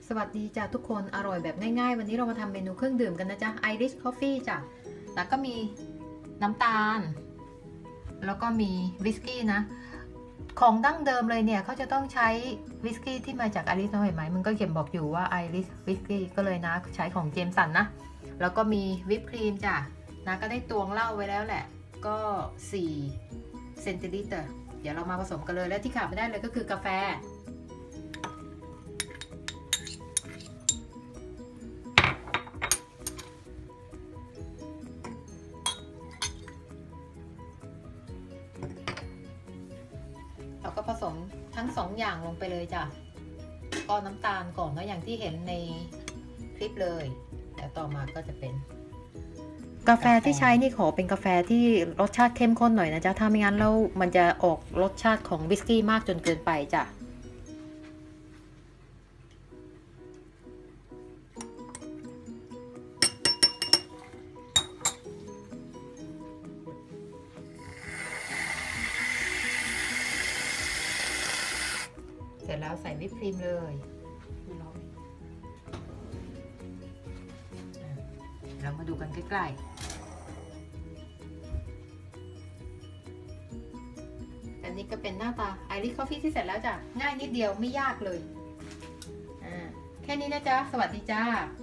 สวัสดีจ้ะทุกคนอร่อยแบบง่ายๆวันนี้เรามาทำเมนูเครื่องดื่มกันนะจ๊ะ Irish Coffee จ้ะแล้วก็มีน้ำตาลแล้วก็มีวิสกี้นะของดั้งเดิมเลยเนี่ยเขาจะต้องใช้วิสกี้ที่มาจากไอริสนะเห็นไหมมันก็เขียนบอกอยู่ว่าไอริสวิสกี้ก็เลยนะใช้ของเจมสันนะแล้วก็มีวิปครีมจ้ะนะก็ได้ตวงเหล้าไว้แล้วแหละก็4 เซนติลิตรเดี๋ยวเรามาผสมกันเลยและที่ขาดไม่ได้เลยก็คือกาแฟเราก็ผสมทั้ง2อย่างลงไปเลยจ้ะก็น้ำตาลก่อนก็อย่างที่เห็นในคลิปเลยแล้วต่อมาก็จะเป็นกาแฟที่ใช้นี่ขอเป็นกาแฟที่รสชาติเข้มข้นหน่อยนะจ๊ะถ้าไม่งั้นแล้วมันจะออกรสชาติของวิสกี้มากจนเกินไปจ้ะเสร็จแล้วใส่วิปครีมเลยเรามาดูกันใกล้ๆอันนี้ก็เป็นหน้าตา Irish Coffee ที่เสร็จแล้วจ้ะง่ายนิดเดียวไม่ยากเลยแค่นี้นะจ๊ะสวัสดีจ้า